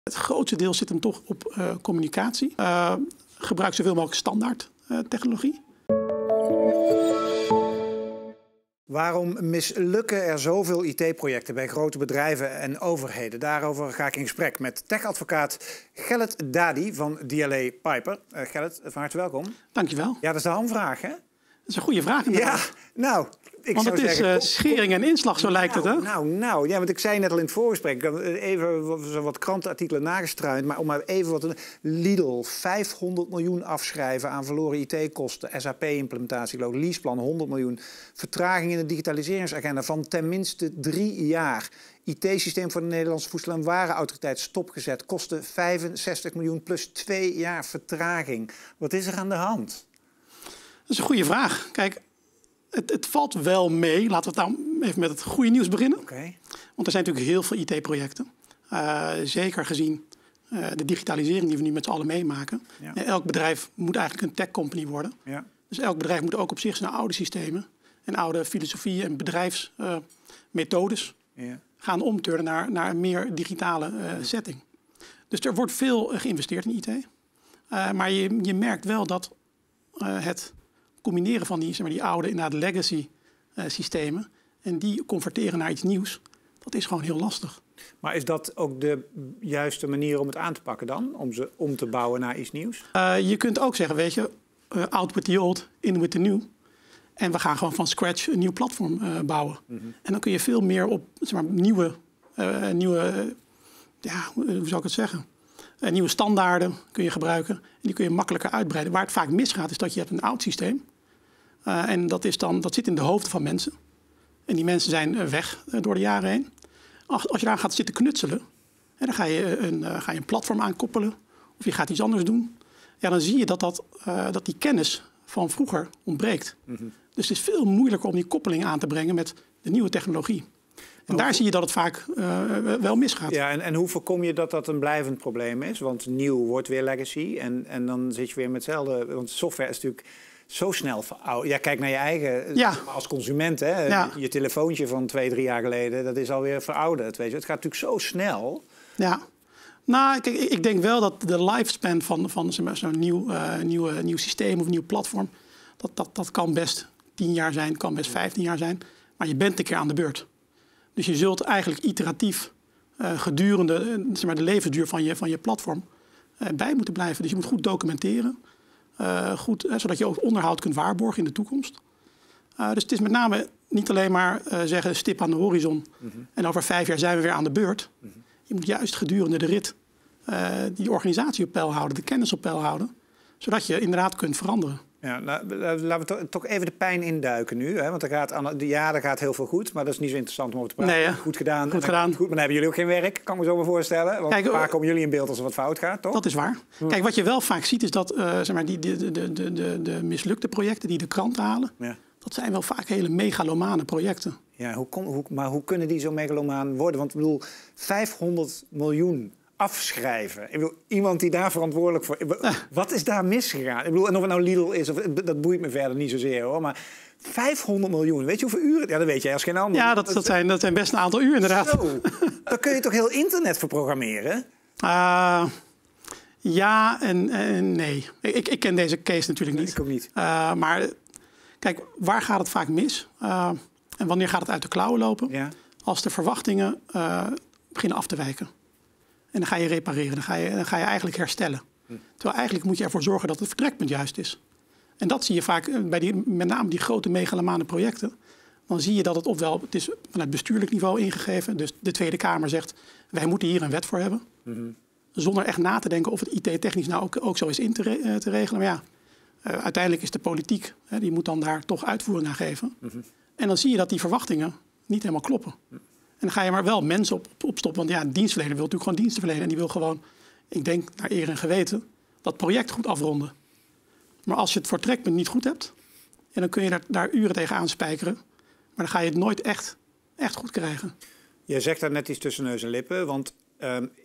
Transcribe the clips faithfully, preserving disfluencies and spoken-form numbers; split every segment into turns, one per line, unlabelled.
Het grootste deel zit hem toch op uh, communicatie. Uh, gebruik zoveel mogelijk standaard uh, technologie.
Waarom mislukken er zoveel I T-projecten bij grote bedrijven en overheden? Daarover ga ik in gesprek met techadvocaat Gellet Dadi van D L A Piper. Uh, Gellet, van harte welkom.
Dankjewel.
Ja, dat is de hamvraag, hè?
Dat is een goede vraag inderdaad.
Ja, nou... Ik
want het
zou
is
zeggen,
uh, schering en inslag, zo lijkt
nou,
het, hè?
Nou, nou, ja, want ik zei net al in het voorgesprek, ik had even wat krantenartikelen nagestruind, maar om maar even wat... Lidl, vijfhonderd miljoen afschrijven aan verloren I T-kosten, S A P-implementatie, leaseplan, honderd miljoen. Vertraging in de digitaliseringsagenda van tenminste drie jaar. I T-systeem voor de Nederlandse Voedsel- en Warenautoriteit stopgezet, kostte vijfenzestig miljoen plus twee jaar vertraging. Wat is er aan de hand?
Dat is een goede vraag. Kijk... Het, het valt wel mee. Laten we het nou even met het goede nieuws beginnen.
Okay.
Want er zijn natuurlijk heel veel I T-projecten. Uh, zeker gezien uh, de digitalisering die we nu met z'n allen meemaken. Ja. Uh, elk bedrijf moet eigenlijk een tech-company worden. Ja. Dus elk bedrijf moet ook op zich zijn oude systemen... en oude filosofieën en bedrijfsmethodes... Uh, ja. gaan omturnen naar, naar een meer digitale uh, ja. setting. Dus er wordt veel uh, geïnvesteerd in I T. Uh, maar je, je merkt wel dat uh, het... combineren van die, zeg maar, die oude inderdaad legacy uh, systemen en die converteren naar iets nieuws, dat is gewoon heel lastig.
Maar is dat ook de juiste manier om het aan te pakken dan? Om ze om te bouwen naar iets nieuws?
Uh, je kunt ook zeggen, weet je, uh, out with the old, in with the new. En we gaan gewoon van scratch een nieuw platform uh, bouwen. Mm-hmm. En dan kun je veel meer op zeg maar, nieuwe, uh, nieuwe uh, ja, hoe zou ik het zeggen? Uh, nieuwe standaarden kun je gebruiken. En die kun je makkelijker uitbreiden. Waar het vaak misgaat is dat je hebt een oud systeem. Uh, en dat, is dan, dat zit in de hoofden van mensen. En die mensen zijn uh, weg uh, door de jaren heen. Als, als je daar gaat zitten knutselen, hè, dan ga je, een, uh, ga je een platform aankoppelen. Of je gaat iets anders doen. Ja, dan zie je dat, dat, uh, dat die kennis van vroeger ontbreekt. Mm-hmm. Dus het is veel moeilijker om die koppeling aan te brengen met de nieuwe technologie. En daar zie je dat het vaak uh, wel misgaat.
Ja, en, en hoe voorkom je dat dat een blijvend probleem is? Want nieuw wordt weer legacy. En, en dan zit je weer met hetzelfde. Want software is natuurlijk zo snel verouderd. Ja, kijk naar je eigen ja. als consument. Hè? Ja. Je telefoontje van twee, drie jaar geleden, dat is alweer verouderd. Weet je? Het gaat natuurlijk zo snel.
Ja. Nou, kijk, ik denk wel dat de lifespan van, van zo'n nieuw, uh, nieuw, nieuw systeem of nieuw platform, dat, dat, dat kan best tien jaar zijn, kan best vijftien jaar zijn. Maar je bent een keer aan de beurt. Dus je zult eigenlijk iteratief uh, gedurende uh, zeg maar de levensduur van je, van je platform uh, bij moeten blijven. Dus je moet goed documenteren, uh, goed, uh, zodat je ook onderhoud kunt waarborgen in de toekomst. Uh, dus het is met name niet alleen maar uh, zeggen stip aan de horizon mm-hmm. en over vijf jaar zijn we weer aan de beurt. Mm-hmm. Je moet juist gedurende de rit uh, die organisatie op peil houden, de kennis op peil houden, zodat je inderdaad kunt veranderen.
Ja, nou, laten we toch even de pijn induiken nu. Hè? Want er gaat aan, ja, er gaat heel veel goed, maar dat is niet zo interessant om over te praten.
Nee,
goed gedaan.
Goed gedaan.
Goed, maar dan hebben jullie ook geen werk, kan ik me zo maar voorstellen. Want Kijk, vaak komen jullie in beeld als er wat fout gaat, toch?
Dat is waar. Hm. Kijk, wat je wel vaak ziet is dat uh, zeg maar, die, de, de, de, de, de mislukte projecten die de kranten halen, ja. dat zijn wel vaak hele megalomane projecten.
Ja, hoe kon, hoe, maar hoe kunnen die zo megalomaan worden? Want ik bedoel, vijfhonderd miljoen... afschrijven. Ik bedoel, iemand die daar verantwoordelijk voor... Uh. Wat is daar misgegaan? Ik bedoel, en of het nou Lidl is, of, dat boeit me verder niet zozeer, hoor. Maar vijfhonderd miljoen, weet je hoeveel uren? Ja, dat weet jij als geen ander.
Ja, dat, dat, zijn, dat zijn best een aantal uur, inderdaad.
Zo, daar kun je toch heel internet voor programmeren?
Uh, ja en, en nee. Ik, ik ken deze case natuurlijk niet.
Nee, ik ook niet.
Uh, maar kijk, waar gaat het vaak mis? Uh, en wanneer gaat het uit de klauwen lopen? Ja. Als de verwachtingen uh, beginnen af te wijken. En dan ga je repareren, dan ga je, dan ga je eigenlijk herstellen. Hm. Terwijl eigenlijk moet je ervoor zorgen dat het vertrekpunt juist is. En dat zie je vaak bij die, met name die grote megalomane projecten. Dan zie je dat het ofwel, het is vanuit bestuurlijk niveau ingegeven. Dus de Tweede Kamer zegt, wij moeten hier een wet voor hebben. Mm-hmm. Zonder echt na te denken of het I T-technisch nou ook, ook zo is in te, re, te regelen. Maar ja, uh, uiteindelijk is de politiek, hè, die moet dan daar toch uitvoering aan geven. Mm-hmm. En dan zie je dat die verwachtingen niet helemaal kloppen. Mm. En dan ga je maar wel mensen op, op stoppen. Want ja, een dienstverlener wil natuurlijk gewoon diensten verlenen. En die wil gewoon, ik denk naar eer en geweten, dat project goed afronden. Maar als je het vertrekpunt niet goed hebt, en dan kun je daar, daar uren tegen aanspijkeren. Maar dan ga je het nooit echt, echt goed krijgen.
Je zegt daar net iets tussen neus en lippen. Want um,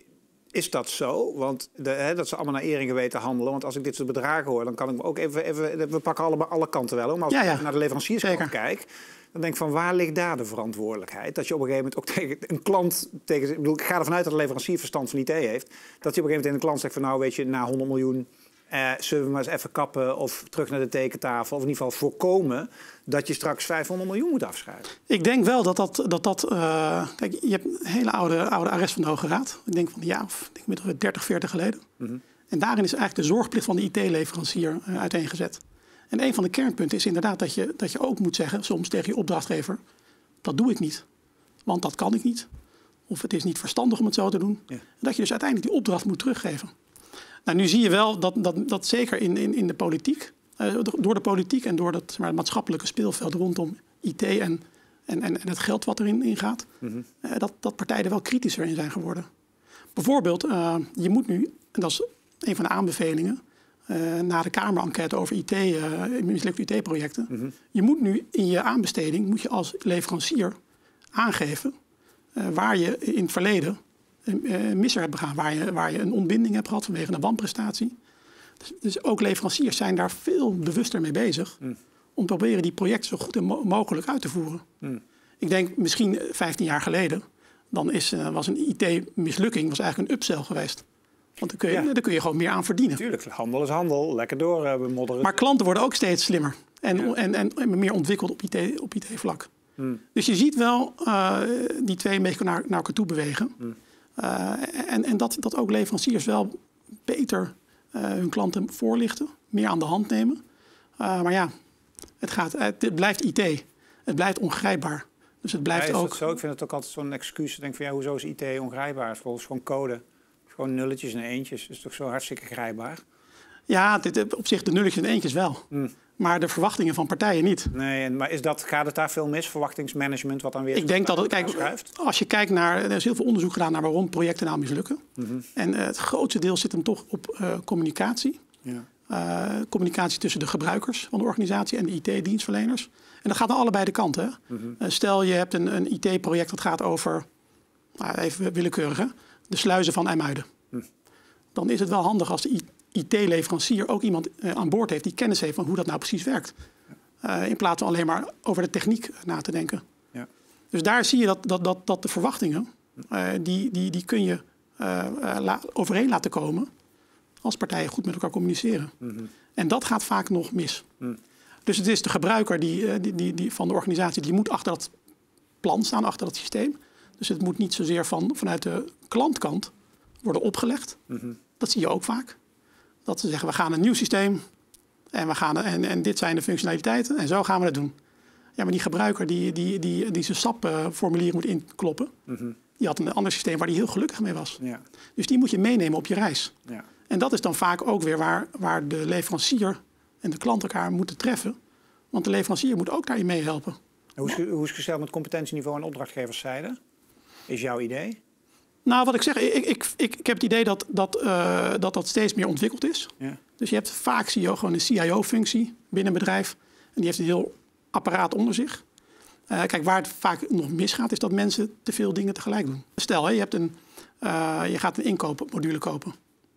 Is dat zo? Want de, hè, dat ze allemaal naar eer en geweten handelen. Want als ik dit soort bedragen hoor, dan kan ik me ook even... even we pakken allebei alle kanten wel. Maar als ja, ja. ik naar de leverancierskant kijk... dan denk ik van, waar ligt daar de verantwoordelijkheid? Dat je op een gegeven moment ook tegen een klant... Tegen, ik, bedoel, ik ga ervan uit dat de leverancier verstand van I T heeft. Dat je op een gegeven moment tegen een klant zegt van... nou, weet je, na honderd miljoen... Uh, zullen we maar eens even kappen of terug naar de tekentafel... of in ieder geval voorkomen dat je straks vijfhonderd miljoen moet afschrijven?
Ik denk wel dat dat... dat, dat uh, kijk, je hebt een hele oude, oude arrest van de Hoge Raad. Ik denk van ja, of denk met dertig, veertig geleden. Mm-hmm. En daarin is eigenlijk de zorgplicht van de I T-leverancier uh, uiteengezet. En een van de kernpunten is inderdaad dat je, dat je ook moet zeggen... soms tegen je opdrachtgever, dat doe ik niet. Want dat kan ik niet. Of het is niet verstandig om het zo te doen. Ja. En dat je dus uiteindelijk die opdracht moet teruggeven. Nou, nu zie je wel dat, dat, dat zeker in, in, in de politiek, uh, door de politiek en door dat maar, het maatschappelijke speelveld rondom I T en, en, en, en het geld wat erin in gaat, mm-hmm. uh, dat, dat partijen er wel kritischer in zijn geworden. Bijvoorbeeld, uh, je moet nu, en dat is een van de aanbevelingen, uh, na de Kamer-enquête over I T, uh, mislukte I T-projecten, mm-hmm. je moet nu in je aanbesteding, moet je als leverancier aangeven uh, waar je in het verleden Uh, misser hebt begaan, waar je, waar je een ontbinding hebt gehad vanwege een wanprestatie. Dus, dus ook leveranciers zijn daar veel bewuster mee bezig mm. om te proberen die projecten zo goed mo- mogelijk uit te voeren. Mm. Ik denk misschien vijftien jaar geleden, dan is, uh, was een I T-mislukking was eigenlijk een upsell geweest. Want dan kun je, ja. daar kun je gewoon meer aan verdienen.
Tuurlijk, handel is handel, lekker door uh, modderen.
Maar klanten worden ook steeds slimmer en, ja. en, en, en meer ontwikkeld op I T, op I T-vlak. Mm. Dus je ziet wel uh, die twee een beetje naar, naar elkaar toe bewegen. Mm. Uh, en en dat, dat ook leveranciers wel beter uh, hun klanten voorlichten, meer aan de hand nemen. Uh, maar ja, het, gaat, het, het blijft I T. Het blijft ongrijpbaar. Dus het blijft
ja, is
ook...
dat zo? Ik vind het ook altijd zo'n excuus. Ik denk van ja, hoezo is I T ongrijpbaar? Het is volgens gewoon code. Gewoon nulletjes en eentjes. Dat is toch zo hartstikke grijpbaar?
Ja, dit, op zich de nulletjes en eentjes wel. Mm. Maar de verwachtingen van partijen niet.
Nee, en, maar is dat, gaat het daar veel mis? Verwachtingsmanagement wat dan weer...
Ik denk dat het... Kijk, als je kijkt naar... Er is heel veel onderzoek gedaan naar waarom projecten nou mislukken. Mm-hmm. En uh, het grootste deel zit hem toch op uh, communicatie. Ja. Uh, communicatie tussen de gebruikers van de organisatie en de I T-dienstverleners. En dat gaat aan allebei de kanten. Hè? Mm-hmm. Uh, stel, je hebt een, een I T-project dat gaat over... Nou, even willekeurig, hè? De sluizen van IJmuiden. Mm. Dan is het wel handig als de I T... I T-leverancier ook iemand uh, aan boord heeft die kennis heeft van hoe dat nou precies werkt. Uh, in plaats van alleen maar over de techniek na te denken. Ja. Dus daar zie je dat, dat, dat, dat de verwachtingen, uh, die, die, die kun je uh, uh, la, overeen laten komen als partijen goed met elkaar communiceren. Mm-hmm. En dat gaat vaak nog mis. Mm. Dus het is de gebruiker die, uh, die, die, die van de organisatie, die moet achter dat plan staan, achter dat systeem. Dus het moet niet zozeer van, vanuit de klantkant worden opgelegd. Mm-hmm. Dat zie je ook vaak. Dat ze zeggen, we gaan een nieuw systeem en, we gaan, en, en dit zijn de functionaliteiten en zo gaan we het doen. Ja, maar die gebruiker die, die, die, die zijn S A P-formulier moet inkloppen, mm-hmm. die had een ander systeem waar hij heel gelukkig mee was. Ja. Dus die moet je meenemen op je reis. Ja. En dat is dan vaak ook weer waar, waar de leverancier en de klant elkaar moeten treffen. Want de leverancier moet ook daarin meehelpen.
Hoe is, hoe is gesteld met competentieniveau en opdrachtgeverszijde? Is jouw idee?
Nou, wat ik zeg, ik, ik, ik, ik heb het idee dat dat, uh, dat dat steeds meer ontwikkeld is. Ja. Dus je hebt vaak zie je gewoon een C I O-functie binnen een bedrijf. En die heeft een heel apparaat onder zich. Uh, kijk, waar het vaak nog misgaat, is dat mensen te veel dingen tegelijk doen. Stel, hè, je, hebt een, uh, je gaat een inkoopmodule kopen.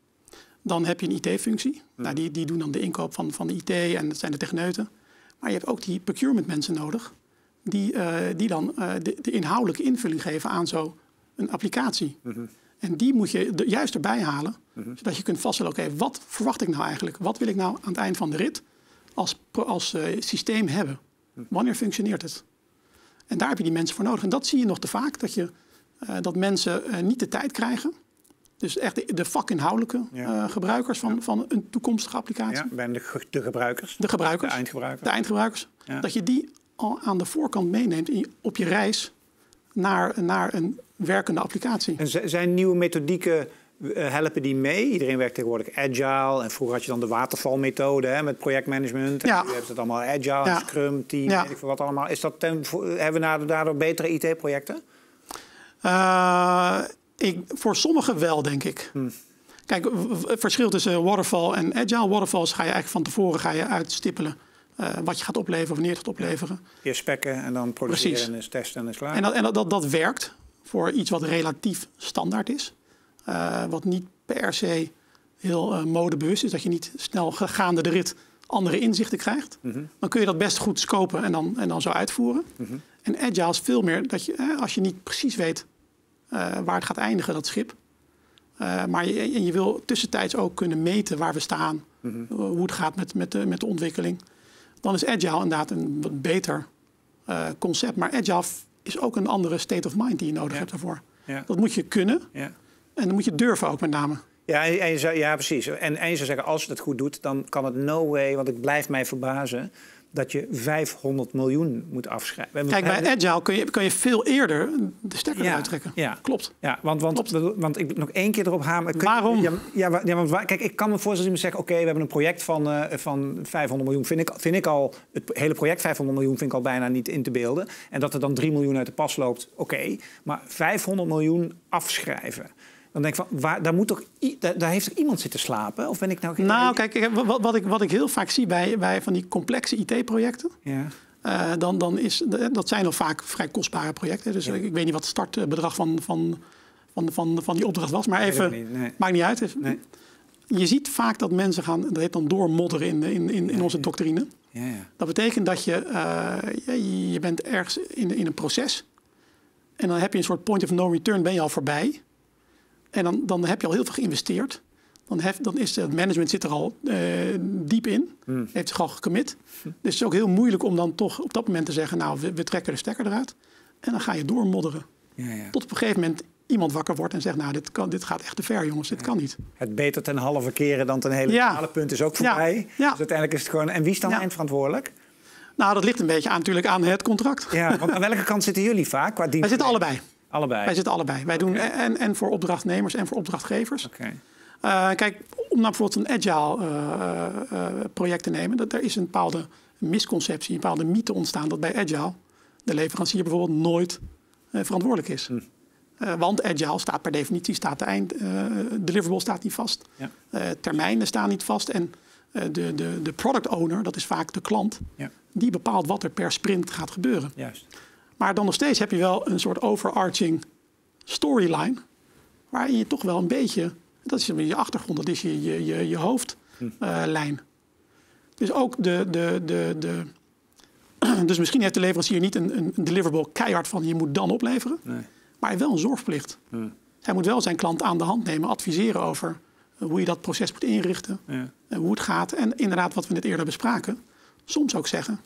Dan heb je een I T-functie. Ja. Nou, die, die doen dan de inkoop van, van de I T en dat zijn de techneuten. Maar je hebt ook die procurement mensen nodig. Die, uh, die dan uh, de, de inhoudelijke invulling geven aan zo'n een applicatie. Mm-hmm. En die moet je er juist erbij halen. Mm-hmm. Zodat je kunt vaststellen, oké, okay, wat verwacht ik nou eigenlijk? Wat wil ik nou aan het eind van de rit als, als uh, systeem hebben? Wanneer functioneert het? En daar heb je die mensen voor nodig. En dat zie je nog te vaak, dat, je, uh, dat mensen uh, niet de tijd krijgen. Dus echt de, de vakinhoudelijke ja. uh, gebruikers van, ja. van een toekomstige applicatie.
Ja, bij de, de gebruikers.
De gebruikers.
De eindgebruikers.
De eindgebruikers. Ja. Dat je die al aan de voorkant meeneemt in, op je reis naar, naar een werkende applicatie.
En zijn nieuwe methodieken, uh, helpen die mee? Iedereen werkt tegenwoordig agile. En vroeger had je dan de watervalmethode hè, met projectmanagement. Ja. En nu hebben ze het allemaal agile, ja. Scrum, team, ja. weet ik veel wat allemaal. Is dat ten, hebben we daardoor betere I T-projecten?
Uh, ik, voor sommigen wel, denk ik. Hmm. Kijk, het verschil tussen waterfall en agile. Waterfalls ga je eigenlijk van tevoren ga je uitstippelen uh, wat je gaat opleveren, wanneer het gaat opleveren.
Je spekken en dan produceren Precies. en testen en is klaar.
En dat, en dat, dat, dat werkt voor iets wat relatief standaard is. Uh, wat niet per se heel uh, modebewust is. Dat je niet snel gaande de rit andere inzichten krijgt. Mm-hmm. Dan kun je dat best goed scopen en dan, en dan zo uitvoeren. Mm-hmm. En agile is veel meer dat je, eh, als je niet precies weet uh, waar het gaat eindigen, dat schip. Uh, maar je, en je wil tussentijds ook kunnen meten waar we staan. Mm-hmm. Uh, hoe het gaat met, met, de, met de ontwikkeling. Dan is agile inderdaad een wat beter uh, concept. Maar agile is ook een andere state of mind die je nodig ja. hebt daarvoor. Ja. Dat moet je kunnen. Ja. En dan moet je durven ook met name.
Ja, en je zou, ja precies. En, en je zou zeggen, als je dat goed doet, dan kan het no way, want het blijft mij verbazen, dat je vijfhonderd miljoen moet afschrijven.
Kijk, bij agile kun je, kun je veel eerder de stekker ja, uittrekken.
Ja.
Klopt.
Ja, want, want, Klopt. want ik nog één keer erop hameren.
Waarom?
Ja, ja, ja, want kijk, ik kan me voorstellen dat iemand zegt, oké, okay, we hebben een project van, uh, van vijfhonderd miljoen. Vind ik, vind ik al, het hele project vijfhonderd miljoen vind ik al bijna niet in te beelden. En dat er dan drie miljoen uit de pas loopt, oké. Okay. Maar vijfhonderd miljoen afschrijven. Dan denk ik van, waar, daar, moet toch, daar, daar heeft toch iemand zitten slapen? Of ben ik nou...
Nou, kijk, wat, wat, ik, wat ik heel vaak zie bij, bij van die complexe I T-projecten... Ja. Uh, dan, dan is, dat zijn al vaak vrij kostbare projecten. Dus ja. ik, ik weet niet wat het startbedrag van, van, van, van, van die opdracht was. Maar even, niet, nee. maakt niet uit. Nee. Je ziet vaak dat mensen gaan, dat heet dan doormodderen in, in, in, in onze doctrine. Ja, ja. Dat betekent dat je, uh, je, je bent ergens in, in een proces. En dan heb je een soort point of no return, ben je al voorbij... En dan, dan heb je al heel veel geïnvesteerd. Dan, hef, dan is het management zit er al uh, diep in. Mm. Heeft zich al gecommit. Mm. Dus het is ook heel moeilijk om dan toch op dat moment te zeggen... nou, we, we trekken de stekker eruit. En dan ga je doormodderen. Ja, ja. Tot op een gegeven moment iemand wakker wordt en zegt... nou, dit, kan, dit gaat echt te ver, jongens. Dit ja. kan niet.
Het beter ten halve keren dan ten hele ja. punt is ook voorbij. Ja. Ja. Dus uiteindelijk is het gewoon... En wie is dan ja. eindverantwoordelijk?
Nou, dat ligt een beetje aan, natuurlijk aan het contract.
Ja, want aan welke kant zitten jullie vaak? Qua dienst?
Wij zitten allebei.
Allebei?
Wij zitten allebei. Wij okay. doen en, en voor opdrachtnemers en voor opdrachtgevers. Okay. Uh, kijk, om nou bijvoorbeeld een agile uh, uh, project te nemen... Dat, er is een bepaalde misconceptie, een bepaalde mythe ontstaan... dat bij agile de leverancier bijvoorbeeld nooit uh, verantwoordelijk is. Hm. Uh, want agile staat per definitie, staat de eind, uh, deliverable staat niet vast. Ja. Uh, termijnen staan niet vast. En uh, de, de, de product owner, dat is vaak de klant... Ja. die bepaalt wat er per sprint gaat gebeuren. Juist. Maar dan nog steeds heb je wel een soort overarching storyline... waarin je toch wel een beetje... dat is je achtergrond, dat is je, je, je, je hoofdlijn. Uh, dus ook de... de, de, de dus misschien heeft de leverancier niet een, een deliverable keihard van... je moet dan opleveren, nee. maar hij heeft wel een zorgplicht. Ja. Hij moet wel zijn klant aan de hand nemen, adviseren over... hoe je dat proces moet inrichten, ja. en hoe het gaat. En inderdaad, wat we net eerder bespraken... soms ook zeggen...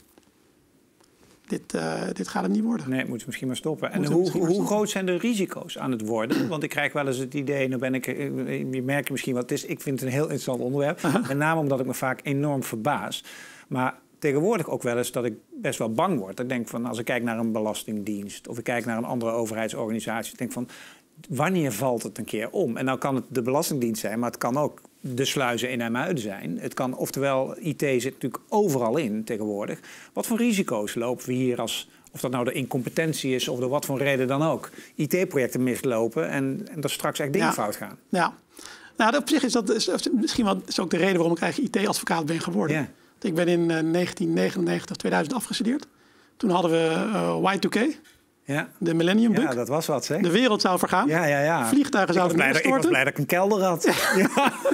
Dit, uh, dit gaat het niet worden.
Nee, moet je misschien maar stoppen. En hoe, hoe groot zijn de risico's aan het worden? Want ik krijg wel eens het idee, nou ben ik, je merkt misschien wat het is. Ik vind het een heel interessant onderwerp. Uh-huh. Met name omdat ik me vaak enorm verbaas. Maar tegenwoordig ook wel eens dat ik best wel bang word. Ik denk van, als ik kijk naar een belastingdienst... of ik kijk naar een andere overheidsorganisatie... ik denk van, wanneer valt het een keer om? En nou kan het de Belastingdienst zijn, maar het kan ook de sluizen in IJmuiden zijn. Het kan, oftewel, I T zit natuurlijk overal in tegenwoordig. Wat voor risico's lopen we hier als... of dat nou de incompetentie is of door wat voor reden dan ook... I T-projecten mislopen en, en er straks echt dingen ja. fout gaan?
Ja, nou, op zich is dat is, misschien wel is ook de reden... waarom ik eigenlijk I T-advocaat ben geworden. Ja. Ik ben in uh, negentien negenennegentig, tweeduizend afgestudeerd. Toen hadden we uh, Y twee K... Ja. De Millennium Bug.
Ja, dat was wat, zeg.
De wereld zou vergaan.
Ja, ja, ja.
Vliegtuigen zouden neerstorten.
Ik was blij dat ik een kelder had. Ja.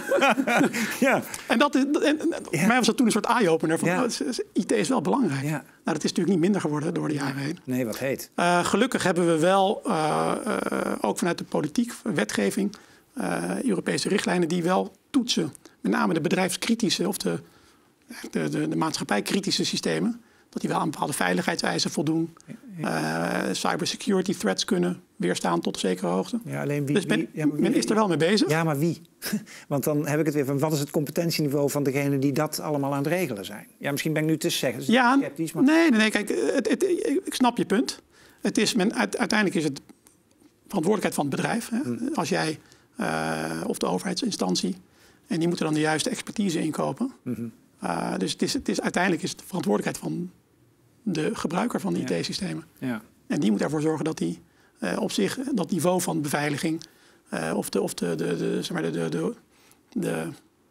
ja. En, dat, en, en ja. voor mij was dat toen een soort eye-opener. Van, ja. oh, I T is wel belangrijk. Ja. Nou, dat is natuurlijk niet minder geworden door de jaren heen.
Nee, wat heet.
Uh, gelukkig hebben we wel, uh, uh, ook vanuit de politiek, wetgeving... Uh, Europese richtlijnen die wel toetsen. Met name de bedrijfskritische of de, de, de, de maatschappijkritische systemen... dat die wel aan bepaalde veiligheidseisen voldoen. Uh, cybersecurity threats kunnen weerstaan tot een zekere hoogte. Ja, alleen wie, dus men, wie, ja, wie, men is er wel mee bezig.
Ja, maar wie? Want dan heb ik het weer van... wat is het competentieniveau van degenen die dat allemaal aan het regelen zijn? Ja, misschien ben ik nu te zeggen.
Ja, sceptisch, maar... nee, nee, nee, kijk, het, het, ik snap je punt. Het is, men, uiteindelijk is het verantwoordelijkheid van het bedrijf. Hè? Hmm. Als jij, uh, of de overheidsinstantie... en die moeten dan de juiste expertise inkopen... Mm-hmm. Uh, dus het is, het is, uiteindelijk is het de verantwoordelijkheid van de gebruiker van de ja. I T-systemen. Ja. En die moet ervoor zorgen dat die uh, op zich dat niveau van beveiliging... Uh, of, de, of de, de, de, zeg maar de, de, de, de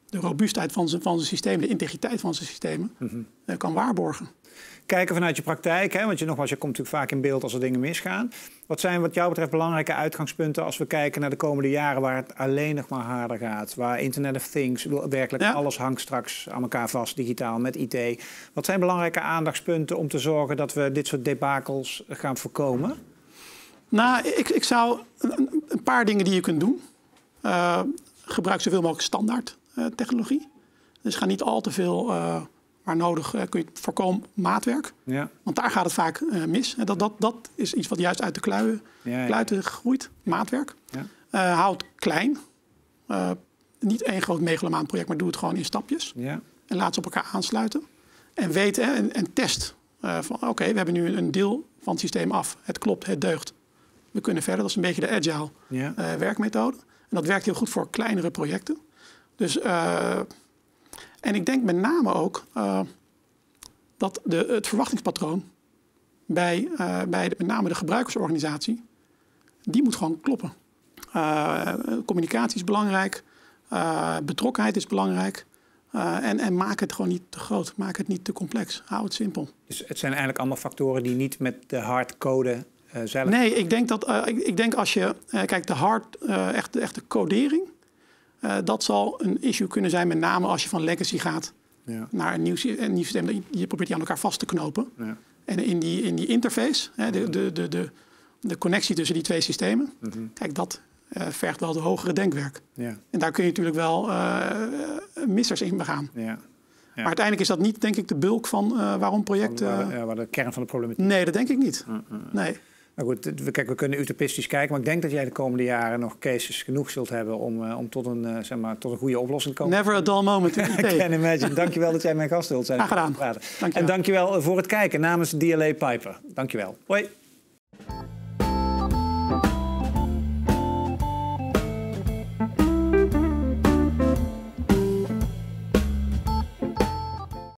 de robuustheid van zijn, van zijn systemen, de integriteit van zijn systemen, mm-hmm. uh, kan waarborgen.
Kijken vanuit je praktijk, hè? Want je, nogmaals, je komt natuurlijk vaak in beeld als er dingen misgaan. Wat zijn wat jou betreft belangrijke uitgangspunten als we kijken naar de komende jaren waar het alleen nog maar harder gaat? Waar Internet of Things, werkelijk ja. alles hangt straks aan elkaar vast digitaal met I T. Wat zijn belangrijke aandachtspunten om te zorgen dat we dit soort debakels gaan voorkomen?
Nou, ik, ik zou een, een paar dingen die je kunt doen. Uh, gebruik zoveel mogelijk standaard uh, technologie. Dus ga niet al te veel... Uh, waar nodig uh, kun je voorkomen maatwerk. Ja. Want daar gaat het vaak uh, mis. En dat, dat, dat is iets wat juist uit de kluien, ja, ja. kluiten groeit. Maatwerk. Ja. Uh, hou het klein. Uh, niet één groot megalomaan project, maar doe het gewoon in stapjes. Ja. En laat ze op elkaar aansluiten. En weet hè, en, en test. Uh, van oké, okay, we hebben nu een deel van het systeem af. Het klopt, het deugt. We kunnen verder. Dat is een beetje de agile ja. uh, werkmethode. En dat werkt heel goed voor kleinere projecten. Dus... Uh, En ik denk met name ook uh, dat de, het verwachtingspatroon bij, uh, bij de, met name de gebruikersorganisatie, die moet gewoon kloppen. Uh, communicatie is belangrijk, uh, betrokkenheid is belangrijk. Uh, en, en maak het gewoon niet te groot, maak het niet te complex, hou het simpel.
Dus het zijn eigenlijk allemaal factoren die niet met de hardcode uh, zelf...
Nee, ik denk dat uh, ik, ik denk als je, uh, kijk de hard, uh, echt, de echte codering... Uh, dat zal een issue kunnen zijn, met name als je van legacy gaat ja. naar een nieuw, een nieuw systeem. Je probeert die aan elkaar vast te knopen. Ja. En in die, in die interface, hè, de, de, de, de, de connectie tussen die twee systemen, mm-hmm. kijk, dat uh, vergt wel de hogere denkwerk. Ja. En daar kun je natuurlijk wel uh, missers in begaan. Ja. Ja. Maar uiteindelijk is dat niet, denk ik, de bulk van uh, waarom projecten... Uh,
waar, ja, waar de kern van de problematiek.
Nee, dat denk ik niet. Uh, uh, uh. Nee.
Nou goed, we, kijk, we kunnen utopistisch kijken, maar ik denk dat jij de komende jaren nog cases genoeg zult hebben om, uh, om tot, een, uh, zeg maar, tot een goede oplossing te komen.
Never a dull moment in I T.
I can imagine. Dankjewel dat jij mijn gast wilt zijn.
Graag gedaan.
Dankjewel. En dankjewel voor het kijken namens D L A Piper. Dankjewel. Hoi.